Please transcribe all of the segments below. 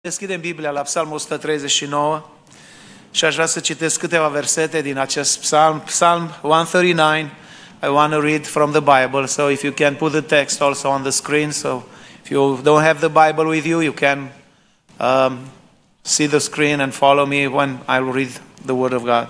Deschidem Biblia la Psalmul 139 și aș vrea să citesc câteva versete din acest psalm. Psalm 139, I want to read from the Bible, so if you can put the text also on the screen, so if you don't have the Bible with you, you can see the screen and follow me when I will read the Word of God.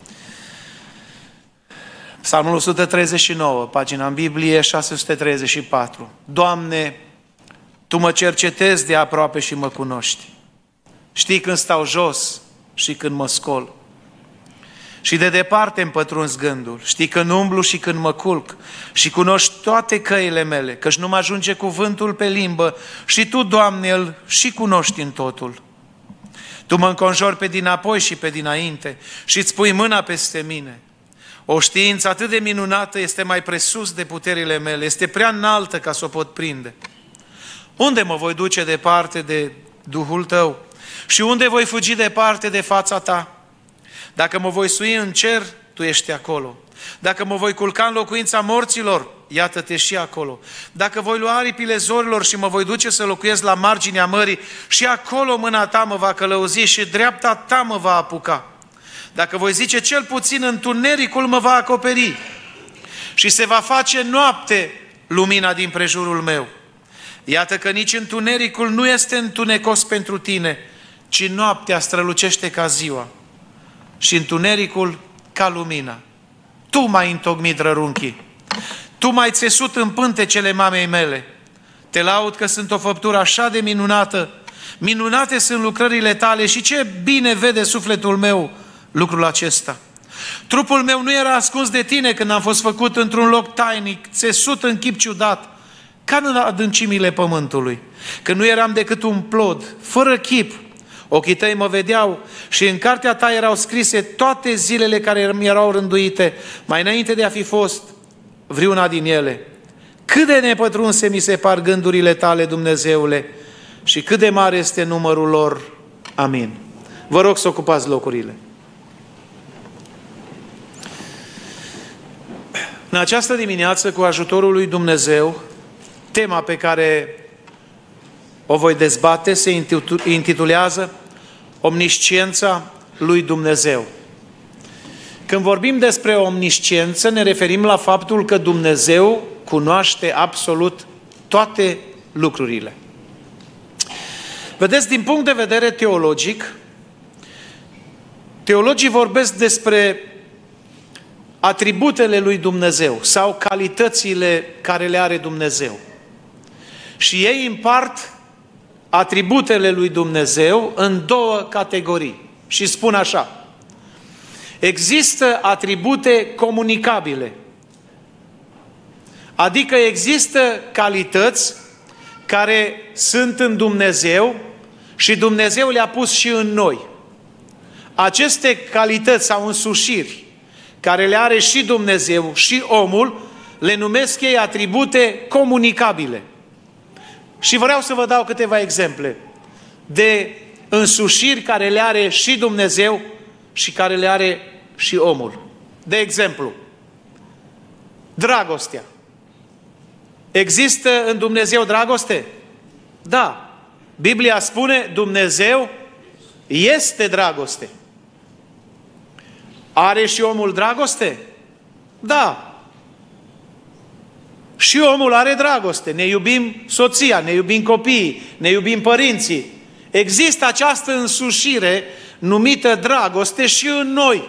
Psalmul 139, pagina în Biblie 634. Doamne, Tu mă cercetezi de aproape și mă cunoști. Știi când stau jos și când mă scol. Și de departe îmi pătrunzi gândul. Știi când umblu și când mă culc. Și cunoști toate căile mele, căci nu mă ajunge cuvântul pe limbă. Și Tu, Doamne, îl și cunoști în totul. Tu mă înconjori pe dinapoi și pe dinainte și îți pui mâna peste mine. O știință atât de minunată este mai presus de puterile mele, este prea înaltă ca să o pot prinde. Unde mă voi duce departe de Duhul Tău? Și unde voi fugi departe de fața Ta? Dacă mă voi sui în cer, Tu ești acolo. Dacă mă voi culca în locuința morților, iată-te și acolo. Dacă voi lua aripile zorilor și mă voi duce să locuiesc la marginea mării, și acolo mâna Ta mă va călăuzi și dreapta Ta mă va apuca. Dacă voi zice cel puțin, întunericul mă va acoperi și se va face noapte lumina din prejurul meu. Iată că nici întunericul nu este întunecos pentru Tine, ci noaptea strălucește ca ziua și întunericul ca lumina. Tu m-ai întocmit rărunchii, Tu m-ai țesut în pântecele mamei mele. Te laud că sunt o făptură așa de minunată, minunate sunt lucrările Tale și ce bine vede sufletul meu lucrul acesta. Trupul meu nu era ascuns de Tine când am fost făcut într-un loc tainic, țesut în chip ciudat, ca în adâncimile pământului, că nu eram decât un plod, fără chip. Ochii Tăi mă vedeau și în cartea Ta erau scrise toate zilele care mi erau rânduite, mai înainte de a fi fost vreuna din ele. Cât de nepătrunse mi se par gândurile Tale, Dumnezeule, și cât de mare este numărul lor. Amin. Vă rog să ocupați locurile. În această dimineață, cu ajutorul lui Dumnezeu, tema pe care o voi dezbate se intitulează Omnisciența lui Dumnezeu. Când vorbim despre omnisciență, ne referim la faptul că Dumnezeu cunoaște absolut toate lucrurile. Vedeți, din punct de vedere teologic, teologii vorbesc despre atributele lui Dumnezeu sau calitățile care le are Dumnezeu. Și ei împart atributele lui Dumnezeu în două categorii. Și spun așa: există atribute comunicabile, adică există calități care sunt în Dumnezeu și Dumnezeu le-a pus și în noi. Aceste calități sau însușiri care le are și Dumnezeu și omul, le numesc ei atribute comunicabile. Și vreau să vă dau câteva exemple de însușiri care le are și Dumnezeu și care le are și omul. De exemplu, dragostea. Există în Dumnezeu dragoste? Da. Biblia spune Dumnezeu este dragoste. Are și omul dragoste? Da. Și omul are dragoste. Ne iubim soția, ne iubim copiii, ne iubim părinții. Există această însușire numită dragoste și în noi.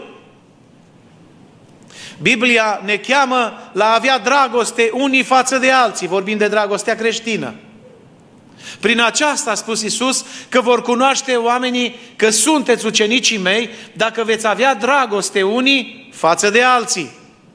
Biblia ne cheamă la a avea dragoste unii față de alții. Vorbim de dragostea creștină. Prin aceasta a spus Iisus că vor cunoaște oamenii că sunteți ucenicii mei dacă veți avea dragoste unii față de alții.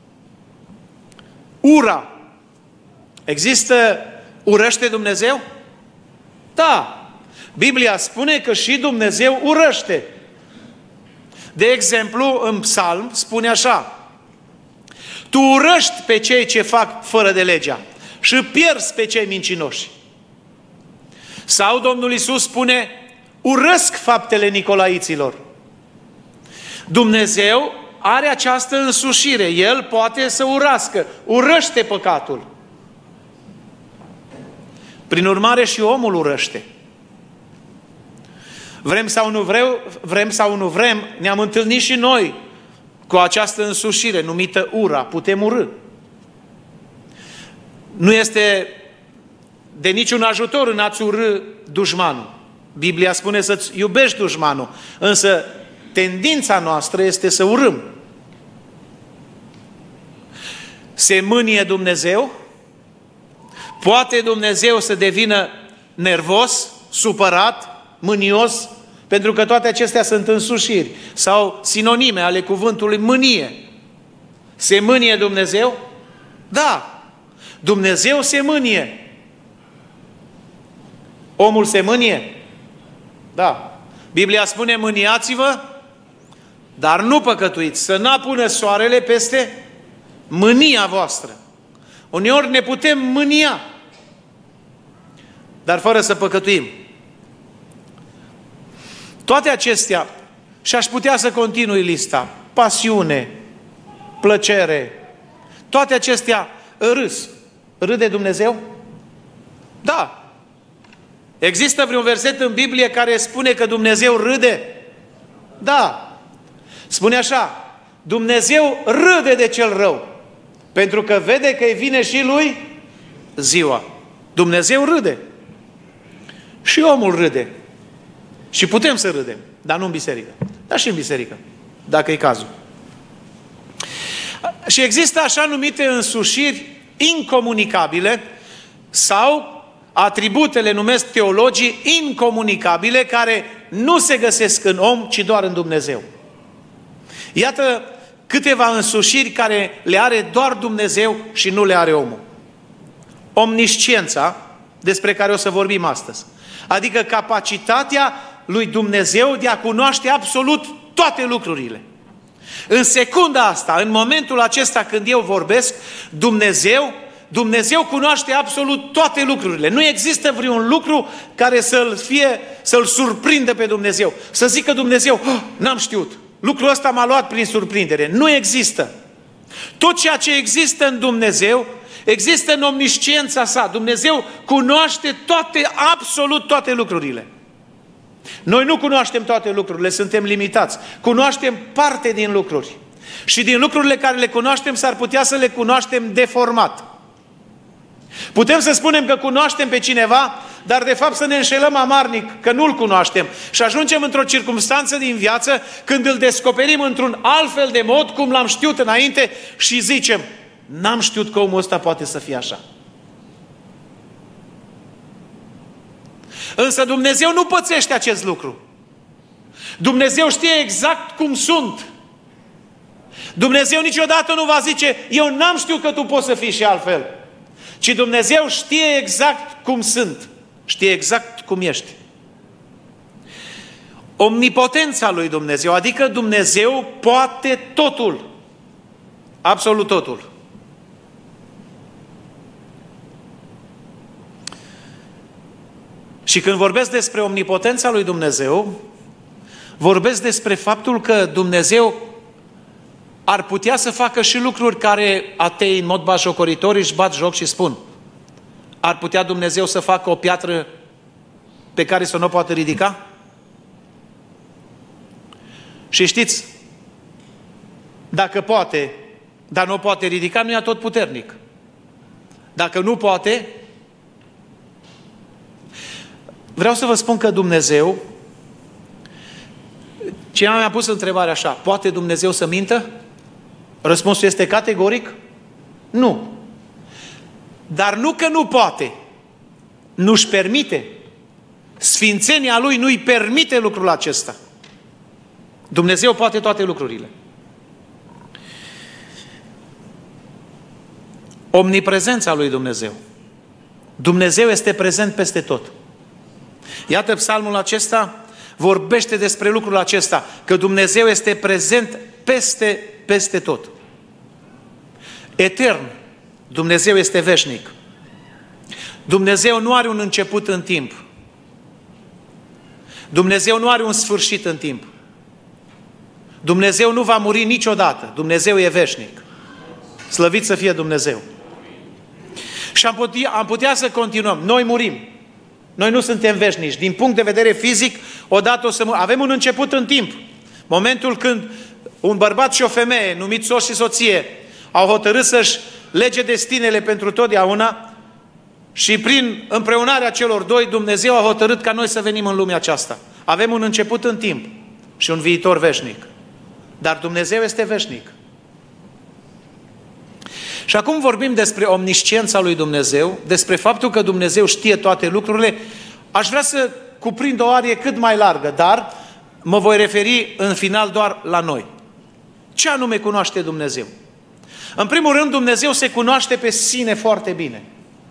Ura. Există, urăște Dumnezeu? Da. Biblia spune că și Dumnezeu urăște. De exemplu, în Psalm spune așa: Tu urăști pe cei ce fac fără de legea și pierzi pe cei mincinoși. Sau Domnul Iisus spune: urăsc faptele nicolaiților. Dumnezeu are această însușire. El poate să urască. Urăște păcatul. Prin urmare și omul urăște. Vrem sau nu vrem, ne-am întâlnit și noi cu această însușire numită ura. Putem urâ. Nu este de niciun ajutor în a-ți urâ dușmanul. Biblia spune să-ți iubești dușmanul, însă tendința noastră este să urâm. Se mânie Dumnezeu? Poate Dumnezeu să devină nervos, supărat, mânios? Pentru că toate acestea sunt însușiri sau sinonime ale cuvântului mânie. Se mânie Dumnezeu? Da. Dumnezeu se mânie. Omul se mânie? Da. Biblia spune mâniați-vă, dar nu păcătuiți, să n-apună soarele peste mânia voastră. Uneori ne putem mânia, dar fără să păcătuim. Toate acestea, și aș putea să continui lista, pasiune, plăcere, toate acestea râs. Râde Dumnezeu? Da. Există vreun verset în Biblie care spune că Dumnezeu râde? Da. Spune așa, Dumnezeu râde de cel rău, pentru că vede că îi vine și lui ziua. Dumnezeu râde. Și omul râde. Și putem să râdem, dar nu în biserică. Dar și în biserică, dacă e cazul. Și există așa numite însușiri incomunicabile sau atributele numesc teologii incomunicabile care nu se găsesc în om, ci doar în Dumnezeu. Iată câteva însușiri care le are doar Dumnezeu și nu le are omul. Omnisciența, despre care o să vorbim astăzi. Adică capacitatea lui Dumnezeu de a cunoaște absolut toate lucrurile. În secunda asta, în momentul acesta când eu vorbesc, Dumnezeu cunoaște absolut toate lucrurile. Nu există vreun lucru care să-l surprindă pe Dumnezeu. Să zică Dumnezeu, n-am știut, lucrul ăsta m-a luat prin surprindere. Nu există. Tot ceea ce există în Dumnezeu, există în omnisciența sa. Dumnezeu cunoaște absolut toate lucrurile. Noi nu cunoaștem toate lucrurile, suntem limitați. Cunoaștem parte din lucruri. Și din lucrurile care le cunoaștem, s-ar putea să le cunoaștem deformat. Putem să spunem că cunoaștem pe cineva, dar de fapt să ne înșelăm amarnic, că nu-l cunoaștem. Și ajungem într-o circumstanță din viață când îl descoperim într-un alt fel de mod, cum l-am știut înainte, și zicem, n-am știut că omul ăsta poate să fie așa. Însă Dumnezeu nu pățește acest lucru. Dumnezeu știe exact cum sunt. Dumnezeu niciodată nu va zice, eu n-am știut că tu poți să fii și altfel. Ci Dumnezeu știe exact cum sunt. Știe exact cum ești. Omnipotența lui Dumnezeu, adică Dumnezeu poate totul. Absolut totul. Și când vorbesc despre omnipotența lui Dumnezeu, vorbesc despre faptul că Dumnezeu ar putea să facă și lucruri care ateii în mod batjocoritor își bat joc și spun. Ar putea Dumnezeu să facă o piatră pe care să nu o poată ridica? Și știți, dacă poate, dar nu o poate ridica, nu e atotputernic. Dacă nu poate, vreau să vă spun că Dumnezeu, cineva mi-a pus întrebarea așa, poate Dumnezeu să mintă? Răspunsul este categoric? Nu. Dar nu că nu poate, nu-și permite. Sfințenia Lui nu-i permite lucrul acesta. Dumnezeu poate toate lucrurile. Omniprezența lui Dumnezeu. Dumnezeu este prezent peste tot. Iată psalmul acesta vorbește despre lucrul acesta, că Dumnezeu este prezent peste tot. Etern. Dumnezeu este veșnic. Dumnezeu nu are un început în timp. Dumnezeu nu are un sfârșit în timp. Dumnezeu nu va muri niciodată. Dumnezeu e veșnic. Slăvit să fie Dumnezeu. Și am putea să continuăm. Noi murim. Noi nu suntem veșnici. Din punct de vedere fizic, odată o să avem un început în timp. Momentul când un bărbat și o femeie, numiți soț și soție, au hotărât să-și lege destinele pentru totdeauna și prin împreunarea celor doi, Dumnezeu a hotărât ca noi să venim în lumea aceasta. Avem un început în timp și un viitor veșnic. Dar Dumnezeu este veșnic. Și acum vorbim despre omnisciența lui Dumnezeu, despre faptul că Dumnezeu știe toate lucrurile. Aș vrea să cuprind o arie cât mai largă, dar mă voi referi în final doar la noi. Ce anume cunoaște Dumnezeu? În primul rând, Dumnezeu se cunoaște pe sine foarte bine.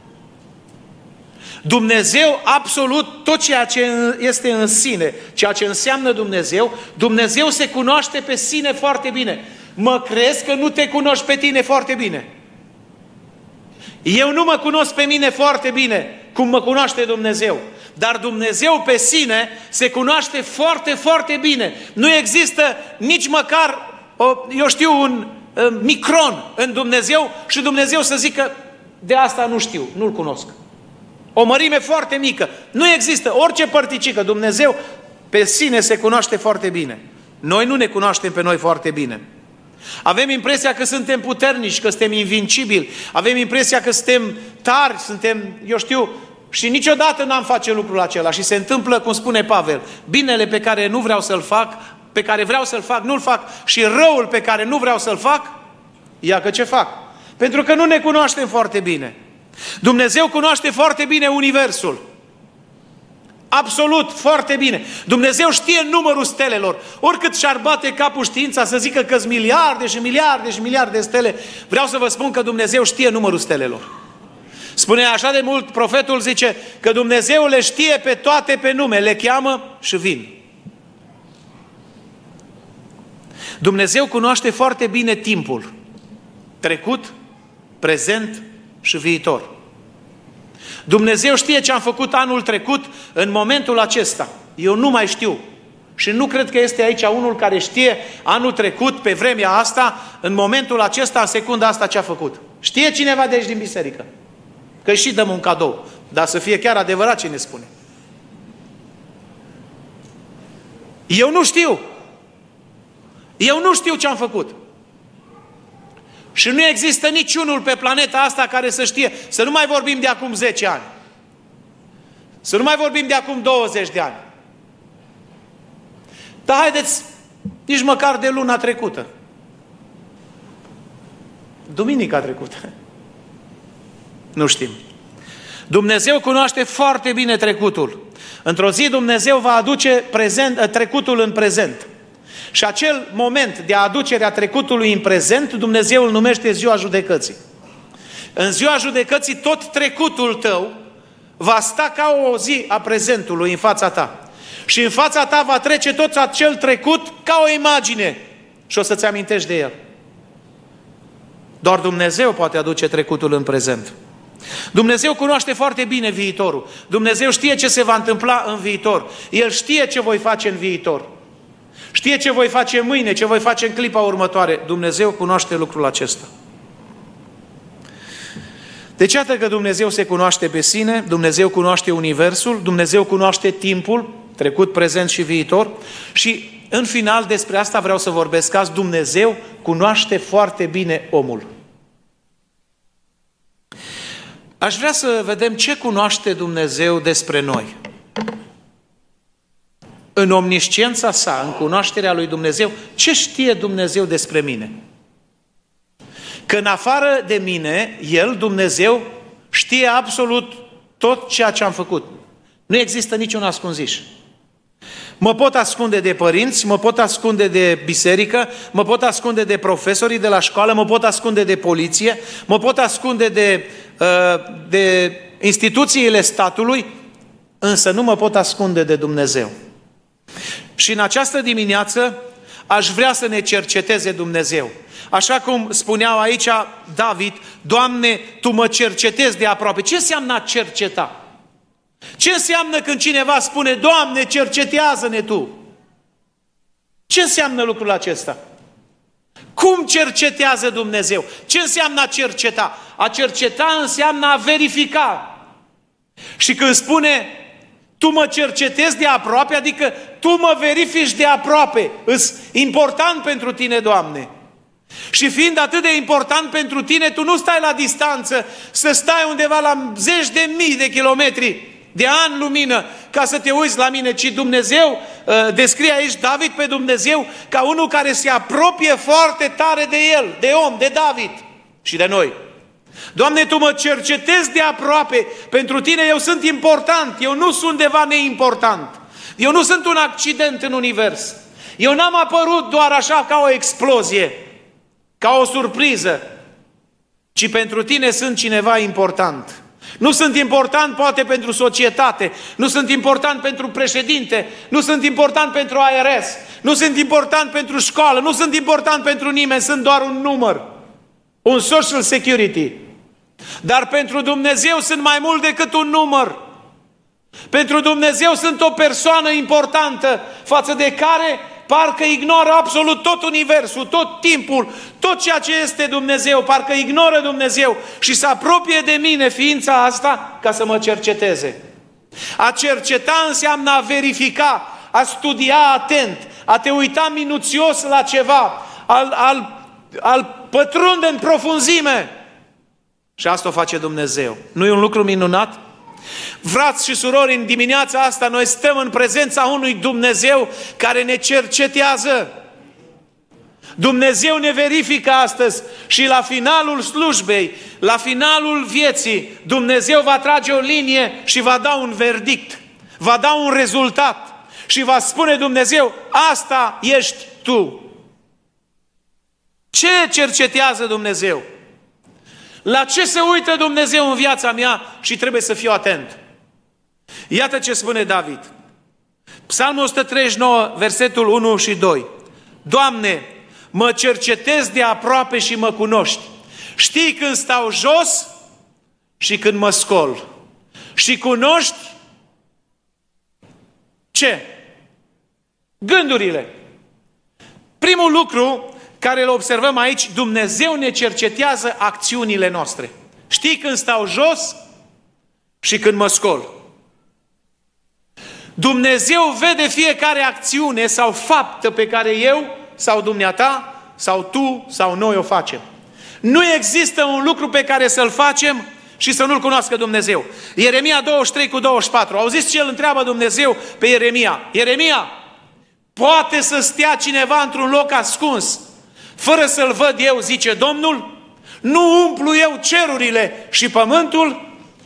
Dumnezeu, absolut tot ceea ce este în sine, ceea ce înseamnă Dumnezeu, Dumnezeu se cunoaște pe sine foarte bine. Mă crezi că nu te cunoști pe tine foarte bine? Eu nu mă cunosc pe mine foarte bine, cum mă cunoaște Dumnezeu. Dar Dumnezeu pe sine se cunoaște foarte, foarte bine. Nu există nici măcar, un micron în Dumnezeu și Dumnezeu să zică, de asta nu știu, nu-L cunosc. O mărime foarte mică. Nu există orice părticică. Dumnezeu pe sine se cunoaște foarte bine. Noi nu ne cunoaștem pe noi foarte bine. Avem impresia că suntem puternici, că suntem invincibili. Avem impresia că suntem tari, și niciodată n-am face lucrul acela. Și se întâmplă, cum spune Pavel, binele pe care nu vreau să-l fac, pe care vreau să-l fac, nu-l fac, și răul pe care nu vreau să-l fac, ia că ce fac? Pentru că nu ne cunoaștem foarte bine. Dumnezeu cunoaște foarte bine universul. Absolut, foarte bine. Dumnezeu știe numărul stelelor. Oricât și-ar bate capul știința să zică că sunt miliarde și miliarde și miliarde de stele, vreau să vă spun că Dumnezeu știe numărul stelelor. Spune așa de mult, profetul zice că Dumnezeu le știe pe toate pe nume, le cheamă și vin. Dumnezeu cunoaște foarte bine timpul, trecut, prezent și viitor. Dumnezeu știe ce am făcut anul trecut în momentul acesta. Eu nu mai știu. Și nu cred că este aici unul care știe anul trecut, pe vremea asta, în momentul acesta, în secunda asta, ce a făcut. Știe cineva de aici din biserică? Că și dăm un cadou. Dar să fie chiar adevărat ce ne spune. Eu nu știu. Eu nu știu ce am făcut. Și nu există niciunul pe planeta asta care să știe. Să nu mai vorbim de acum 10 ani. Să nu mai vorbim de acum 20 de ani. Dar haideți, nici măcar de luna trecută. Duminica trecută. Nu știm. Dumnezeu cunoaște foarte bine trecutul. Într-o zi Dumnezeu va aduce trecutul în prezent. Și acel moment de aducere a trecutului în prezent, Dumnezeu îl numește ziua judecății. În ziua judecății tot trecutul tău va sta ca o zi a prezentului în fața ta. Și în fața ta va trece tot acel trecut ca o imagine și o să-ți amintești de el. Doar Dumnezeu poate aduce trecutul în prezent. Dumnezeu cunoaște foarte bine viitorul. Dumnezeu știe ce se va întâmpla în viitor. El știe ce voi face în viitor. Știe ce voi face mâine, ce voi face în clipa următoare. Dumnezeu cunoaște lucrul acesta. Deci iată că Dumnezeu se cunoaște pe sine, Dumnezeu cunoaște universul, Dumnezeu cunoaște timpul, trecut, prezent și viitor. Și în final despre asta vreau să vorbesc azi. Dumnezeu cunoaște foarte bine omul. Aș vrea să vedem ce cunoaște Dumnezeu despre noi. În omnisciența sa, în cunoașterea lui Dumnezeu, ce știe Dumnezeu despre mine? Că în afară de mine, El, Dumnezeu, știe absolut tot ceea ce am făcut. Nu există niciun ascunziș. Mă pot ascunde de părinți, mă pot ascunde de biserică, mă pot ascunde de profesorii de la școală, mă pot ascunde de poliție, mă pot ascunde de instituțiile statului, însă nu mă pot ascunde de Dumnezeu. Și în această dimineață aș vrea să ne cerceteze Dumnezeu. Așa cum spuneau aici David, Doamne, Tu mă cercetezi de aproape. Ce înseamnă a cerceta? Ce înseamnă când cineva spune, Doamne, cercetează-ne Tu? Ce înseamnă lucrul acesta? Cum cercetează Dumnezeu? Ce înseamnă a cerceta? A cerceta înseamnă a verifica. Și când spune Tu mă cercetezi de aproape, adică Tu mă verifici de aproape. Îs important pentru Tine, Doamne. Și fiind atât de important pentru Tine, Tu nu stai la distanță, să stai undeva la zeci de mii de kilometri, de ani lumină, ca să te uiți la mine, ci Dumnezeu, descrie aici David pe Dumnezeu ca unul care se apropie foarte tare de el, de om, de David și de noi. Doamne, Tu mă cercetezi de aproape, pentru Tine eu sunt important, eu nu sunt undeva neimportant, eu nu sunt un accident în univers, eu n-am apărut doar așa ca o explozie, ca o surpriză, ci pentru Tine sunt cineva important. Nu sunt important poate pentru societate, nu sunt important pentru președinte, nu sunt important pentru ARS, nu sunt important pentru școală, nu sunt important pentru nimeni, sunt doar un număr, un social security. Dar pentru Dumnezeu sunt mai mult decât un număr. Pentru Dumnezeu sunt o persoană importantă față de care parcă ignoră absolut tot universul, tot timpul, tot ceea ce este Dumnezeu, parcă ignoră Dumnezeu și se apropie de mine ființa asta ca să mă cerceteze. A cerceta înseamnă a verifica, a studia atent, a te uita minuțios la ceva, al pătrunde în profunzime. Și asta o face Dumnezeu. Nu e un lucru minunat? Frați și surori, în dimineața asta noi stăm în prezența unui Dumnezeu care ne cercetează. Dumnezeu ne verifică astăzi și la finalul slujbei, la finalul vieții, Dumnezeu va trage o linie și va da un verdict, va da un rezultat și va spune Dumnezeu, asta ești tu. Ce cercetează Dumnezeu? La ce se uită Dumnezeu în viața mea și trebuie să fiu atent? Iată ce spune David. Psalmul 139, versetul 1 și 2. Doamne, mă cercetezi de aproape și mă cunoști. Știi când stau jos și când mă scol. Și cunoști ce? Gândurile. Primul lucru care îl observăm aici, Dumnezeu ne cercetează acțiunile noastre. Știi când stau jos și când mă scol. Dumnezeu vede fiecare acțiune sau faptă pe care eu sau dumneata sau tu sau noi o facem. Nu există un lucru pe care să-l facem și să nu-l cunoască Dumnezeu. Ieremia 23:24. Auziți ce îl întreabă Dumnezeu pe Ieremia? Ieremia, poate să stea cineva într-un loc ascuns fără să-l văd eu, zice Domnul? Nu umplu eu cerurile și pământul?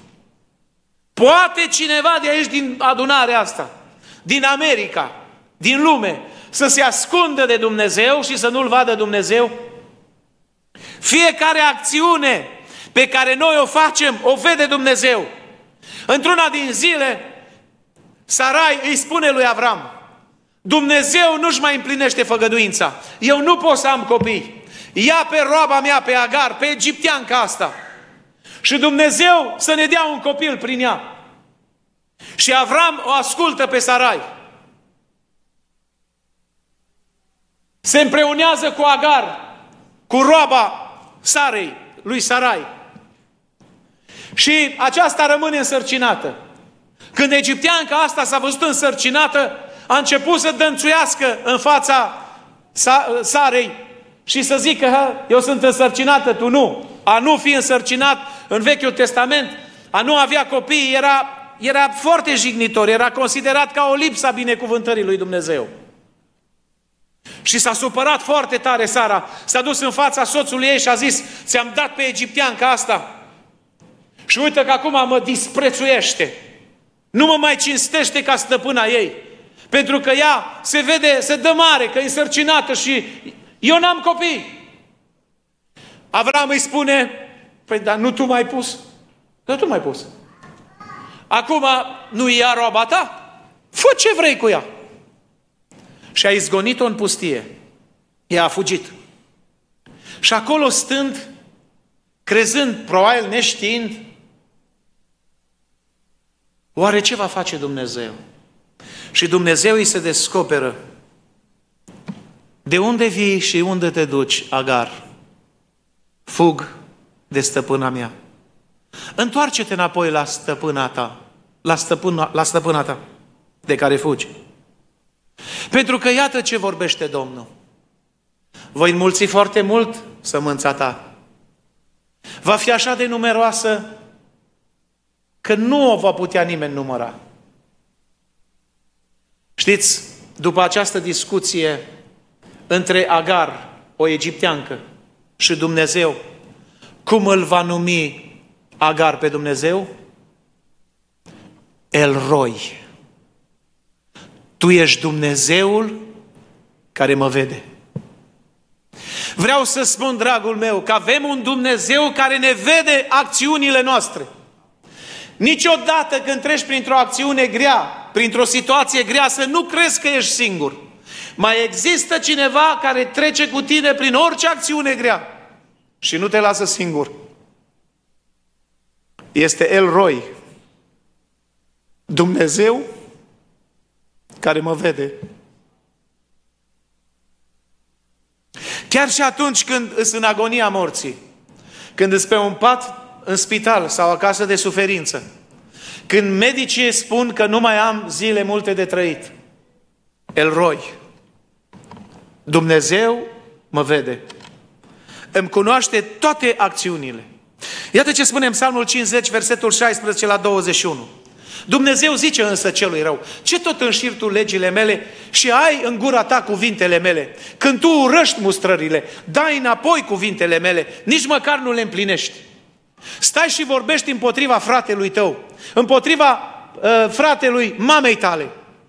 Poate cineva de aici din adunarea asta, din America, din lume, să se ascundă de Dumnezeu și să nu-L vadă Dumnezeu? Fiecare acțiune pe care noi o facem, o vede Dumnezeu. Într-una din zile, Sarai îi spune lui Avram, Dumnezeu nu-și mai împlinește făgăduința. Eu nu pot să am copii. Ia pe roaba mea, pe Agar, pe egipteanca asta. Și Dumnezeu să ne dea un copil prin ea. Și Avram o ascultă pe Sarai. Se împreunează cu Agar, cu roaba Sarei, lui Sarai. Și aceasta rămâne însărcinată. Când egipteanca asta s-a văzut însărcinată, a început să dănțuiască în fața Sarei și să zică, eu sunt însărcinată, tu nu. A nu fi însărcinat în Vechiul Testament, a nu avea copii, era foarte jignitor, era considerat ca o lipsă a binecuvântării lui Dumnezeu. Și s-a supărat foarte tare Sara, s-a dus în fața soțului ei și a zis, ți-am dat pe egipteanca asta și uite că acum mă disprețuiește, nu mă mai cinstește ca stăpâna ei. Pentru că ea se vede, se dă mare, că e însărcinată și eu n-am copii. Avram îi spune, păi dar nu tu m-ai pus? Că tu m-ai pus. Acum nu ia roaba ta? Fă ce vrei cu ea. Și a izgonit-o în pustie. Ea a fugit. Și acolo stând, crezând, probabil neștiind, oare ce va face Dumnezeu? Și Dumnezeu îi se descoperă. De unde vii și unde te duci, Agar? Fug de stăpâna mea. Întoarce-te înapoi la stăpâna ta. la stăpâna ta, de care fugi. Pentru că iată ce vorbește Domnul. Voi înmulți foarte mult sămânța ta. Va fi așa de numeroasă că nu o va putea nimeni număra. Știți, după această discuție între Agar, o egipteancă, și Dumnezeu, cum îl va numi Agar pe Dumnezeu? El-Roi. Tu ești Dumnezeul care mă vede. Vreau să spun, dragul meu, că avem un Dumnezeu care ne vede acțiunile noastre. Niciodată când treci printr-o acțiune grea, printr-o situație grea, să nu crezi că ești singur. Mai există cineva care trece cu tine prin orice acțiune grea și nu te lasă singur. Este El-Roi, Dumnezeu care mă vede. Chiar și atunci când îs în agonia morții, când îs pe un pat în spital sau acasă de suferință, când medicii spun că nu mai am zile multe de trăit, El-Roi, Dumnezeu mă vede. Îmi cunoaște toate acțiunile. Iată ce spune în Psalmul 50, versetul 16 la 21. Dumnezeu zice însă celui rău: ce tot înșiri tu legile mele și ai în gura ta cuvintele mele? Când tu urăști mustrările, dai înapoi cuvintele mele, nici măcar nu le împlinești. Stai și vorbești împotriva fratelui tău, împotriva fratelui mamei tale.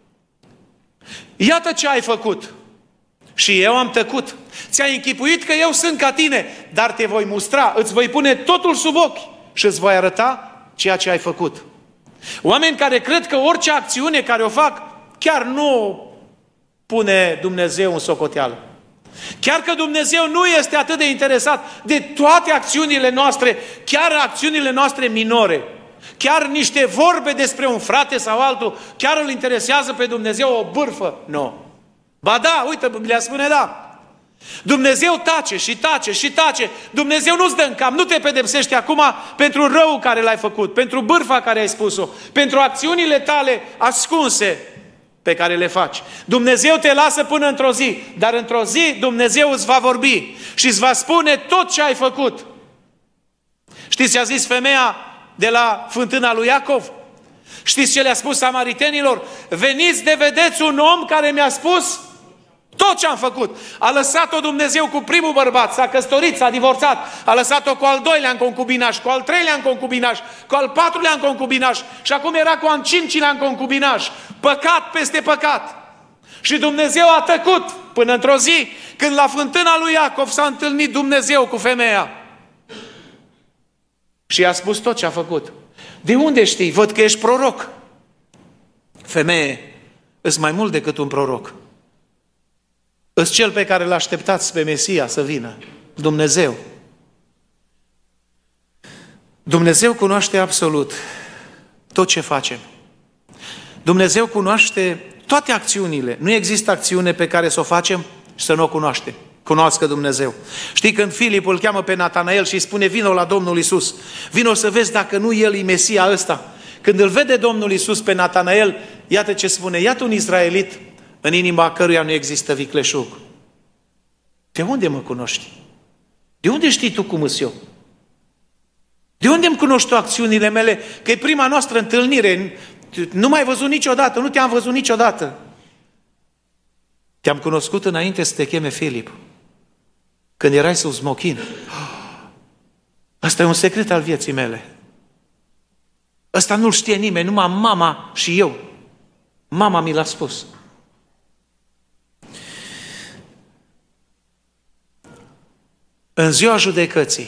Iată ce ai făcut. Și eu am tăcut. Ți-ai închipuit că eu sunt ca tine, dar te voi mustra, îți voi pune totul sub ochi și îți voi arăta ceea ce ai făcut. Oameni care cred că orice acțiune care o fac, chiar nu pune Dumnezeu în socoteală. Chiar că Dumnezeu nu este atât de interesat de toate acțiunile noastre, chiar acțiunile noastre minore. Chiar niște vorbe despre un frate sau altul, chiar îl interesează pe Dumnezeu o bârfă? Nu. Ba da, uite, Biblia spune da. Dumnezeu tace și tace și tace. Dumnezeu nu-ți dă în cap, nu te pedepsește acum pentru răul care l-ai făcut, pentru bârfa care ai spus-o, pentru acțiunile tale ascunse pe care le faci. Dumnezeu te lasă până într-o zi, dar într-o zi Dumnezeu îți va vorbi și îți va spune tot ce ai făcut. Știți ce a zis femeia de la fântâna lui Iacov? Știți ce le-a spus samaritenilor? Veniți de vedeți un om care mi-a spus tot ce am făcut. A lăsat-o Dumnezeu cu primul bărbat, s-a căsătorit, s-a divorțat, a lăsat-o cu al doilea în concubinaj, cu al treilea în concubinaj, cu al patrulea în concubinaj și acum era cu al cincilea în concubinaj. Păcat peste păcat. Și Dumnezeu a tăcut până într-o zi când la fântâna lui Iacov s-a întâlnit Dumnezeu cu femeia. Și i-a spus tot ce a făcut. De unde știi? Văd că ești proroc. Femeie, îs mai mult decât un proroc. Îs cel pe care l-așteptați pe Mesia să vină. Dumnezeu. Dumnezeu cunoaște absolut tot ce facem. Dumnezeu cunoaște toate acțiunile. Nu există acțiune pe care să o facem și să nu o cunoaște. Cunoască Dumnezeu. Știi, când Filip îl cheamă pe Natanael și îi spune: vino la Domnul Iisus, vino să vezi dacă nu El e Mesia ăsta. Când îl vede Domnul Iisus pe Natanael, iată ce spune: iată un izraelit în inima căruia nu există vicleșug. De unde mă cunoști? De unde știi tu cum îs eu? De unde îmi cunoști tu acțiunile mele? Că e prima noastră întâlnire. Nu m-ai văzut niciodată, nu te-am văzut niciodată. Te-am cunoscut înainte să te cheme Filip. Când erai sub smochin. Asta e un secret al vieții mele. Ăsta nu-l știe nimeni, numai mama și eu. Mama mi l-a spus. În ziua judecății,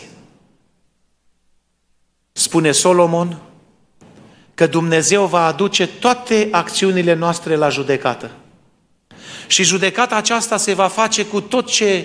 spune Solomon că Dumnezeu va aduce toate acțiunile noastre la judecată. Și judecata aceasta se va face cu tot ce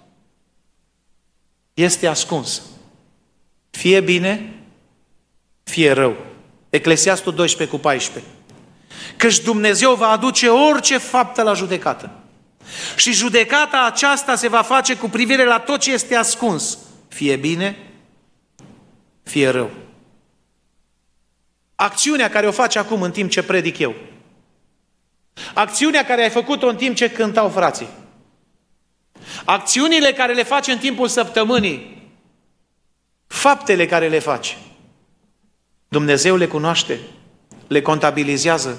este ascuns. Fie bine, fie rău. Eclesiastul 12:14. Căci Dumnezeu va aduce orice faptă la judecată. Și judecata aceasta se va face cu privire la tot ce este ascuns. Fie bine, fie rău. acțiunea care o faci acum în timp ce predic eu. Acțiunea care ai făcut-o în timp ce cântau frații. Acțiunile care le faci în timpul săptămânii. Faptele care le faci. Dumnezeu le cunoaște, le contabilizează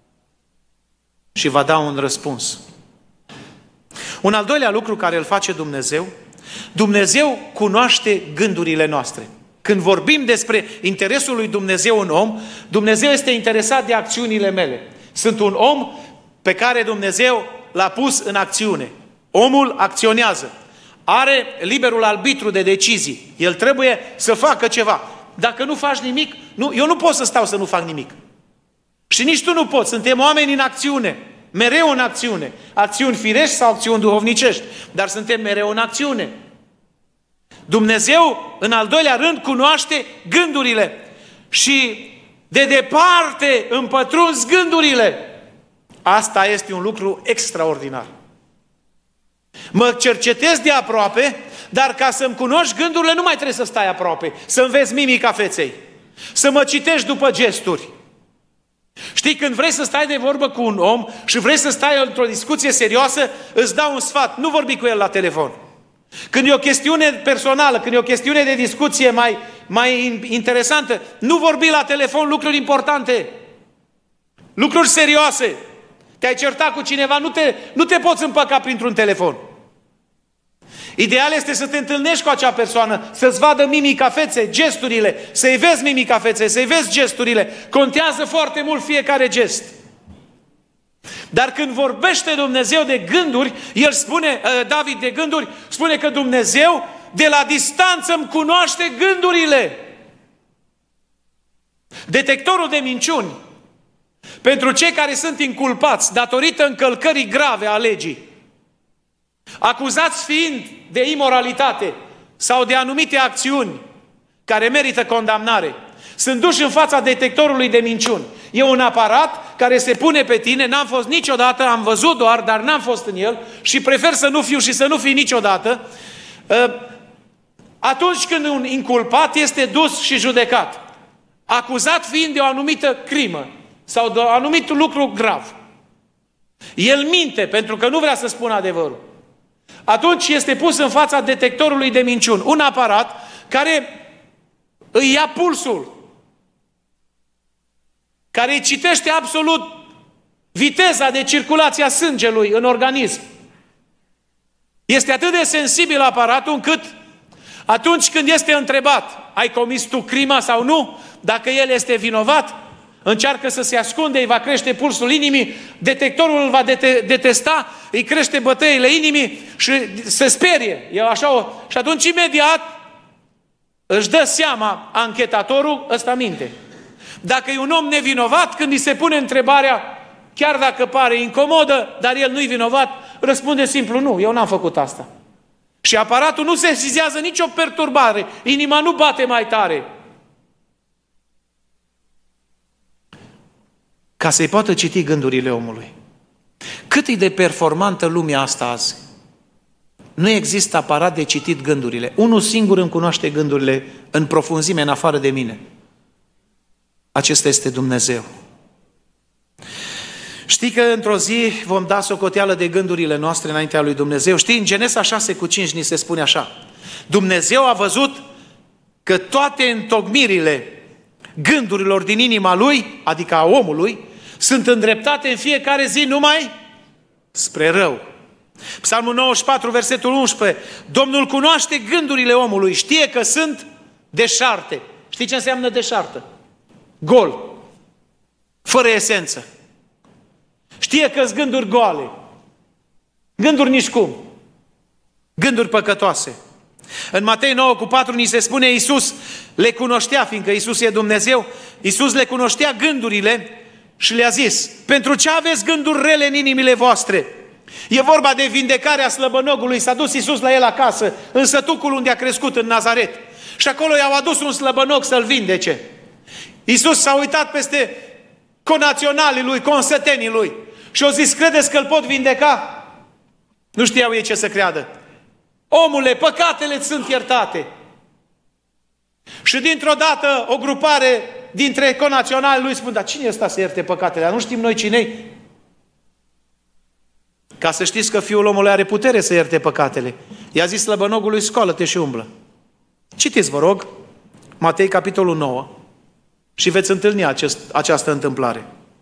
și va da un răspuns. Un al doilea lucru care îl face Dumnezeu, Dumnezeu cunoaște gândurile noastre. Când vorbim despre interesul lui Dumnezeu în om, Dumnezeu este interesat de acțiunile mele. Sunt un om pe care Dumnezeu l-a pus în acțiune. Omul acționează. Are liberul arbitru de decizii. El trebuie să facă ceva. Dacă nu faci nimic, eu nu pot să stau să nu fac nimic. Și nici tu nu poți. Suntem oameni în acțiune. Mereu în acțiune. Acțiuni firești sau acțiuni duhovnicești. Dar suntem mereu în acțiune. Dumnezeu, în al doilea rând, cunoaște gândurile. Și de departe împătrunzi gândurile. Asta este un lucru extraordinar. Mă cercetez de aproape, dar ca să-mi cunoști gândurile nu mai trebuie să stai aproape, să înveți mimica feței, să mă citești după gesturi. Știi, când vrei să stai de vorbă cu un om și vrei să stai într-o discuție serioasă, îți dau un sfat, nu vorbi cu el la telefon. Când e o chestiune personală, când e o chestiune de discuție mai interesantă, nu vorbi la telefon lucruri importante, lucruri serioase. Te-ai certat cu cineva, nu te poți împăca printr-un telefon. Ideal este să te întâlnești cu acea persoană, să-ți vadă mimica feței, gesturile, să-i vezi mimica feței, să-i vezi gesturile. Contează foarte mult fiecare gest. Dar când vorbește Dumnezeu de gânduri, el spune, David de gânduri, spune că Dumnezeu de la distanță îmi cunoaște gândurile. Detectorul de minciuni, pentru cei care sunt inculpați datorită încălcării grave a legii, acuzați fiind de imoralitate sau de anumite acțiuni care merită condamnare, sunt duși în fața detectorului de minciuni. E un aparat care se pune pe tine, n-am fost niciodată, am văzut doar, dar n-am fost în el și prefer să nu fiu și să nu fii niciodată. Atunci când un inculpat este dus și judecat, acuzat fiind de o anumită crimă sau de un anumit lucru grav, el minte pentru că nu vrea să spună adevărul. Atunci este pus în fața detectorului de minciuni, un aparat care îi ia pulsul, care îi citește absolut viteza de circulație a sângelui în organism. Este atât de sensibil aparatul încât atunci când este întrebat, ai comis tu crima sau nu, dacă el este vinovat, încearcă să se ascunde, îi va crește pulsul inimii, detectorul îl va detesta, îi crește bătăile inimii și se sperie. Și atunci imediat își dă seama anchetatorul, ăsta minte. Dacă e un om nevinovat, când îi se pune întrebarea, chiar dacă pare incomodă, dar el nu-i vinovat, răspunde simplu, nu, eu n-am făcut asta. Și aparatul nu se sesizează nicio perturbare, inima nu bate mai tare. Ca să-i poată citi gândurile omului. Cât e de performantă lumea asta azi? Nu există aparat de citit gândurile. Unul singur îmi cunoaște gândurile în profunzime, în afară de mine. Acesta este Dumnezeu. Știi că într-o zi vom da socoteală de gândurile noastre înaintea lui Dumnezeu? Știi, în Genesa 6:5 ni se spune așa. Dumnezeu a văzut că toate întocmirile gândurilor din inima lui, adică a omului, sunt îndreptate în fiecare zi numai spre rău. Psalmul 94, versetul 11. Domnul cunoaște gândurile omului, știe că sunt deșarte. Știi ce înseamnă deșartă? Gol. Fără esență. Știe că-s gânduri goale. Gânduri nici cum. Gânduri păcătoase. În Matei 9:4 ni se spune Iisus le cunoștea, fiindcă Iisus e Dumnezeu, Iisus le cunoștea gândurile și le-a zis, pentru ce aveți gânduri rele în inimile voastre? E vorba de vindecarea slăbănogului, s-a dus Iisus la el acasă, în sătucul unde a crescut, în Nazaret. Și acolo i-au adus un slăbănog să-l vindece. Iisus s-a uitat peste conaționalii lui, consătenii lui și au zis, credeți că îl pot vindeca? Nu știau ei ce să creadă. Omule, păcatele sunt iertate. Și dintr-o dată o grupare dintre conaționali lui spun, dar cine e ăsta să ierte păcatele? Dar nu știm noi cine-i? Ca să știți că Fiul omului are putere să ierte păcatele. I-a zis slăbănogului, scoală-te și umblă. Citiți, vă rog, Matei, capitolul 9, și veți întâlni această întâmplare.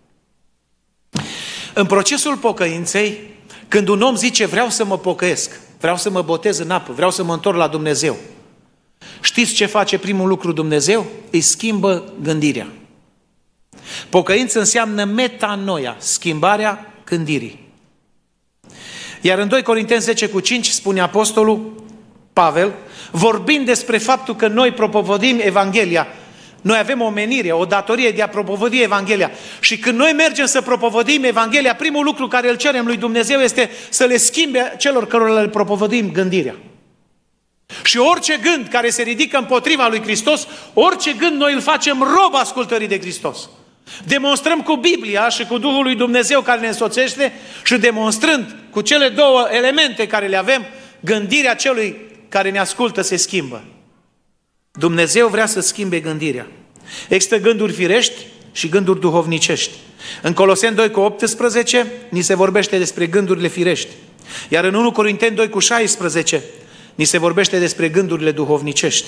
În procesul pocăinței, când un om zice, vreau să mă pocăiesc, vreau să mă botez în apă, vreau să mă întorc la Dumnezeu, știți ce face primul lucru Dumnezeu? Îi schimbă gândirea. Pocăință înseamnă metanoia, schimbarea gândirii. Iar în 2 Corinteni 10:5 spune apostolul Pavel, vorbind despre faptul că noi propovădim Evanghelia, noi avem o menire, o datorie de a propovădi Evanghelia. Și când noi mergem să propovădim Evanghelia, primul lucru care îl cerem lui Dumnezeu este să le schimbe celor cărora le propovădim gândirea. Și orice gând care se ridică împotriva lui Hristos, orice gând noi îl facem rob ascultării de Hristos. Demonstrăm cu Biblia și cu Duhul lui Dumnezeu care ne însoțește și demonstrând cu cele două elemente care le avem, gândirea celui care ne ascultă se schimbă. Dumnezeu vrea să schimbe gândirea. Există gânduri firești și gânduri duhovnicești. În Coloseni 2:18 ni se vorbește despre gândurile firești. Iar în 1 Corinteni 2:16 ni se vorbește despre gândurile duhovnicești.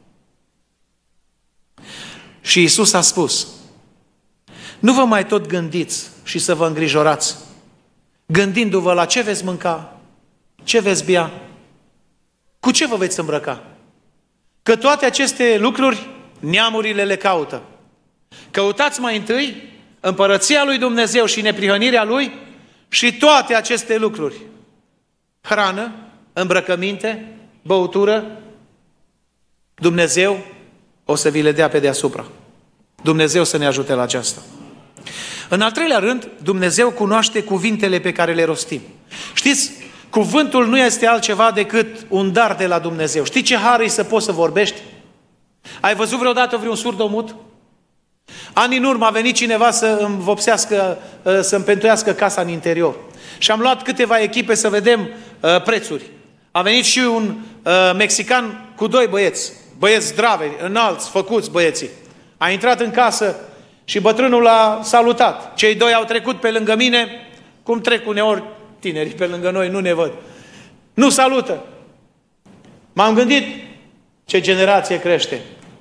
Și Iisus a spus, nu vă mai tot gândiți și să vă îngrijorați, gândindu-vă la ce veți mânca, ce veți bea, cu ce vă veți îmbrăca. Că toate aceste lucruri neamurile le caută. Căutați mai întâi împărăția lui Dumnezeu și neprihănirea lui și toate aceste lucruri, hrană, îmbrăcăminte, băutură, Dumnezeu o să vi le dea pe deasupra. Dumnezeu să ne ajute la aceasta. În al treilea rând, Dumnezeu cunoaște cuvintele pe care le rostim. Știți, cuvântul nu este altceva decât un dar de la Dumnezeu. Știi ce har e să poți să vorbești? Ai văzut vreodată vreun surdomut? Ani în urmă a venit cineva să îmi vopsească, să-mi pentuiască casa în interior. Și am luat câteva echipe să vedem prețuri. A venit și un mexican cu 2 băieți. Băieți zdraveni, înalți, făcuți băieții. A intrat în casă și bătrânul l-a salutat. Cei 2 au trecut pe lângă mine, cum trec uneori tinerii pe lângă noi, nu ne văd. Nu salută. M-am gândit, ce generație crește.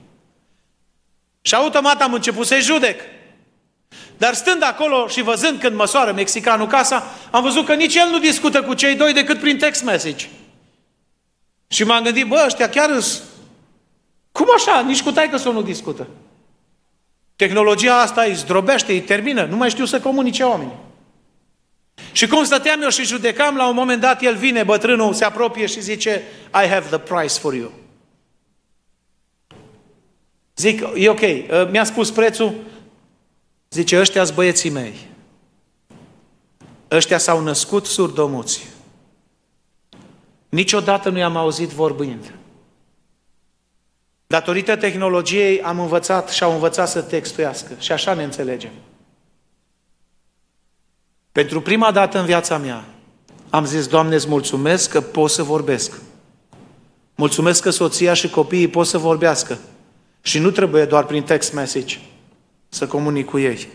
Și automat am început să-i judec. Dar stând acolo și văzând când măsoară mexicanul casa, am văzut că nici el nu discută cu cei 2 decât prin text message. Și m-am gândit, bă, ăștia chiar îs... Cum așa? Nici cu taică-s-o nu discută. Tehnologia asta îi zdrobește, îi termină. Nu mai știu să comunice oamenii. Și cum stăteam eu și judecam, la un moment dat el vine, bătrânul, se apropie și zice, I have the price for you. Zic, e ok, mi-a spus prețul, zice, ăștia-s băieții mei. Ăștia s-au născut surdomuți. Niciodată nu i-am auzit vorbind. Datorită tehnologiei am învățat și au învățat să textuiască. Și așa ne înțelegem. Pentru prima dată în viața mea am zis, Doamne, îți mulțumesc că pot să vorbesc. Mulțumesc că soția și copiii pot să vorbească. Și nu trebuie doar prin text message să comunic cu ei.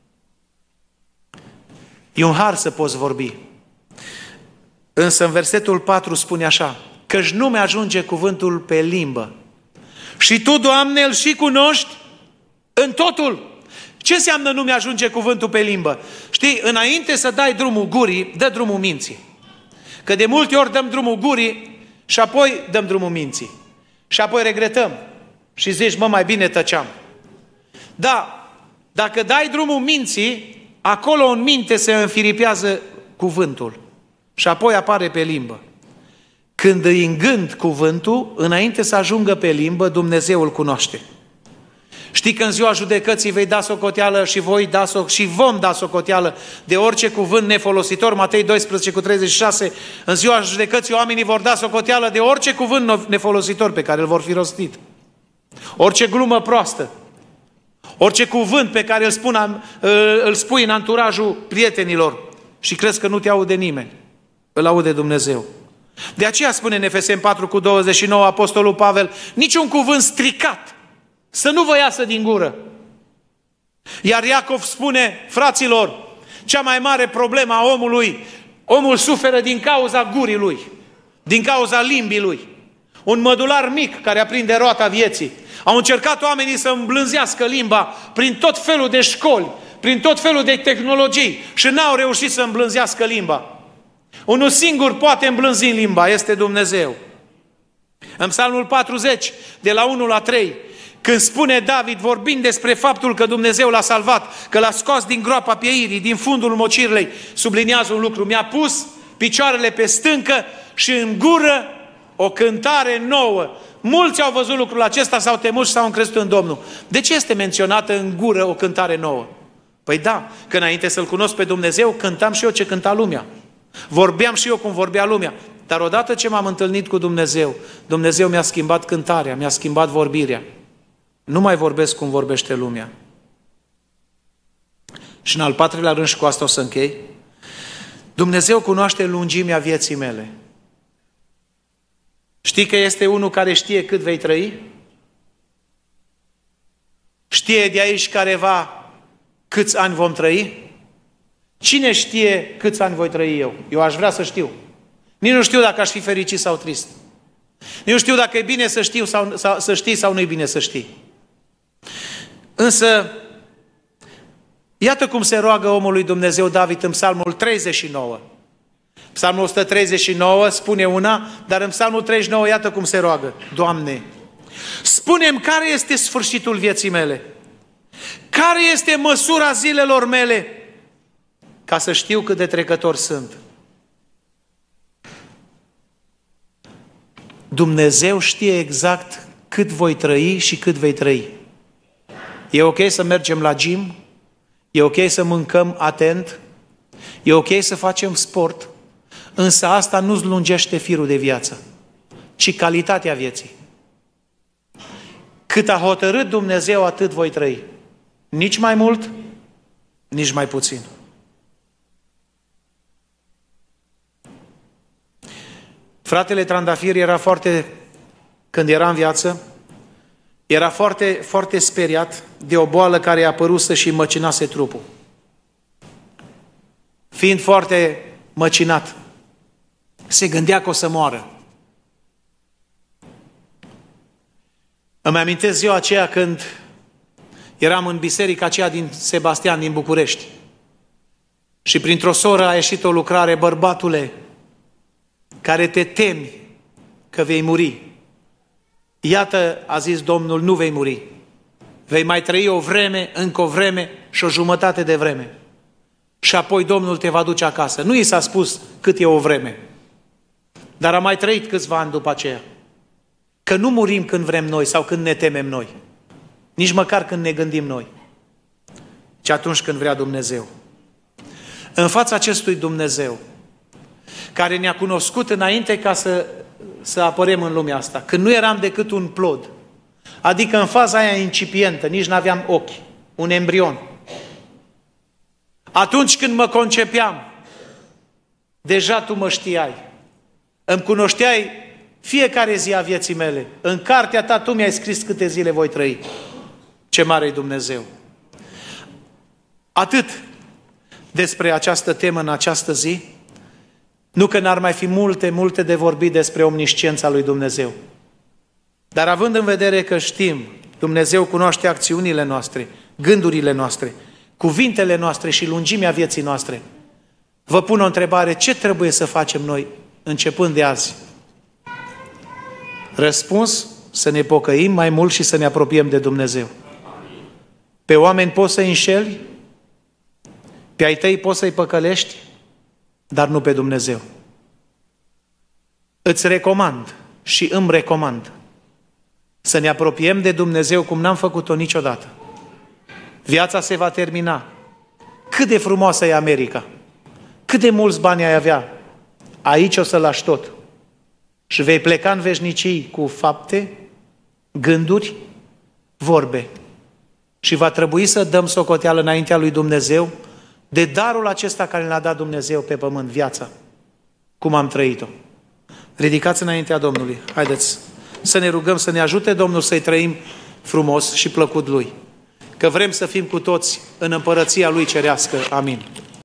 E un har să poți vorbi. Însă în versetul 4 spune așa, căci nu mi-ajunge cuvântul pe limbă. Și Tu, Doamne, îl și cunoști în totul. Ce înseamnă nu mi-ajunge cuvântul pe limbă? Știi, înainte să dai drumul gurii, dă drumul minții. Că de multe ori dăm drumul gurii și apoi dăm drumul minții. Și apoi regretăm. Și zici, mă, mai bine tăceam. Da, dacă dai drumul minții, acolo în minte se înfiripează cuvântul. Și apoi apare pe limbă. Când îi îngând cuvântul, înainte să ajungă pe limbă, Dumnezeu îl cunoaște. Știi că în ziua judecății vei da socoteală și vom da socoteală de orice cuvânt nefolositor, Matei 12:36, în ziua judecății oamenii vor da socoteală de orice cuvânt nefolositor pe care îl vor fi rostit. Orice glumă proastă, orice cuvânt pe care îl spui în anturajul prietenilor și crezi că nu te aude nimeni, îl aude Dumnezeu. De aceea spune în Efeseni 4:29 apostolul Pavel, niciun cuvânt stricat Să nu vă iasă din gură. Iar Iacov spune, fraților, cea mai mare problemă a omului, omul suferă din cauza gurii lui, din cauza limbii lui. Un mădular mic care aprinde roata vieții. Au încercat oamenii să îmblânzească limba prin tot felul de școli, prin tot felul de tehnologii și n-au reușit să îmblânzească limba. Unul singur poate îmblânzi limba, este Dumnezeu. În Psalmul 40, de la 1 la 3, când spune David, vorbind despre faptul că Dumnezeu l-a salvat, că l-a scos din groapa pieirii, din fundul mocirlei, subliniază un lucru: mi-a pus picioarele pe stâncă și în gură o cântare nouă. Mulți au văzut lucrul acesta, s-au temut și s-au încrezut în Domnul. De ce este menționată în gură o cântare nouă? Păi da, că înainte să-L cunosc pe Dumnezeu, cântam și eu ce cânta lumea. Vorbeam și eu cum vorbea lumea. Dar odată ce m-am întâlnit cu Dumnezeu, Dumnezeu mi-a schimbat cântarea, mi-a schimbat vorbirea. Nu mai vorbesc cum vorbește lumea. Și în al patrulea rând, și cu asta o să închei, Dumnezeu cunoaște lungimea vieții mele. Știi că este unul care știe cât vei trăi? Știe de aici careva câți ani vom trăi? Cine știe câți ani voi trăi eu? Eu aș vrea să știu. Nici nu știu dacă aș fi fericit sau trist. Nici nu știu dacă e bine să știu să știi sau nu e bine să știi. Însă, iată cum se roagă omul lui Dumnezeu David în Psalmul 39. Psalmul 139 spune una, dar în Psalmul 39 iată cum se roagă: Doamne, spune-mi care este sfârșitul vieții mele, care este măsura zilelor mele, ca să știu cât de trecător sunt. Dumnezeu știe exact cât voi trăi și cât vei trăi. E ok să mergem la gym, e ok să mâncăm atent, e ok să facem sport, însă asta nu-ți lungește firul de viață, ci calitatea vieții. Cât a hotărât Dumnezeu, atât voi trăi. Nici mai mult, nici mai puțin. Fratele Trandafir când era în viață, era foarte, foarte speriat de o boală care i-a apărut și măcinase trupul. Fiind foarte măcinat, se gândea că o să moară. Îmi amintesc ziua aceea când eram în biserica aceea din Sebastian, din București. Și printr-o soră a ieșit o lucrare: bărbatule, care te temi că vei muri. Iată, a zis Domnul, nu vei muri. Vei mai trăi o vreme, încă o vreme și o jumătate de vreme. Și apoi Domnul te va duce acasă. Nu i s-a spus cât e o vreme, dar a mai trăit câțiva ani după aceea. Că nu murim când vrem noi sau când ne temem noi. Nici măcar când ne gândim noi. Ci atunci când vrea Dumnezeu. În fața acestui Dumnezeu, care ne-a cunoscut înainte ca să apărem în lumea asta, când nu eram decât un plod, adică în faza aia incipientă, nici n-aveam ochi, un embrion. Atunci când mă concepeam, deja Tu mă știai. Îmi cunoșteai fiecare zi a vieții mele. În cartea Ta Tu mi-ai scris câte zile voi trăi. Ce mare e Dumnezeu! Atât despre această temă în această zi. Nu că n-ar mai fi multe de vorbit despre omnisciența lui Dumnezeu. Dar având în vedere că știm, Dumnezeu cunoaște acțiunile noastre, gândurile noastre, cuvintele noastre și lungimea vieții noastre, vă pun o întrebare: ce trebuie să facem noi începând de azi? Răspuns: să ne pocăim mai mult și să ne apropiem de Dumnezeu. Pe oameni poți să-i înșeli, pe ai tăi poți să-i păcălești, dar nu pe Dumnezeu. Îți recomand și îmi recomand să ne apropiem de Dumnezeu cum n-am făcut-o niciodată. Viața se va termina. Cât de frumoasă e America, cât de mulți bani ai avea, aici o să lași tot. Și vei pleca în veșnicii cu fapte, gânduri, vorbe. Și va trebui să dăm socoteală înaintea lui Dumnezeu de darul acesta care ne-a dat Dumnezeu pe pământ, viața, cum am trăit-o. Ridicați înaintea Domnului. Haideți să ne rugăm să ne ajute Domnul să-i trăim frumos și plăcut Lui. Că vrem să fim cu toți în împărăția Lui cerească. Amin.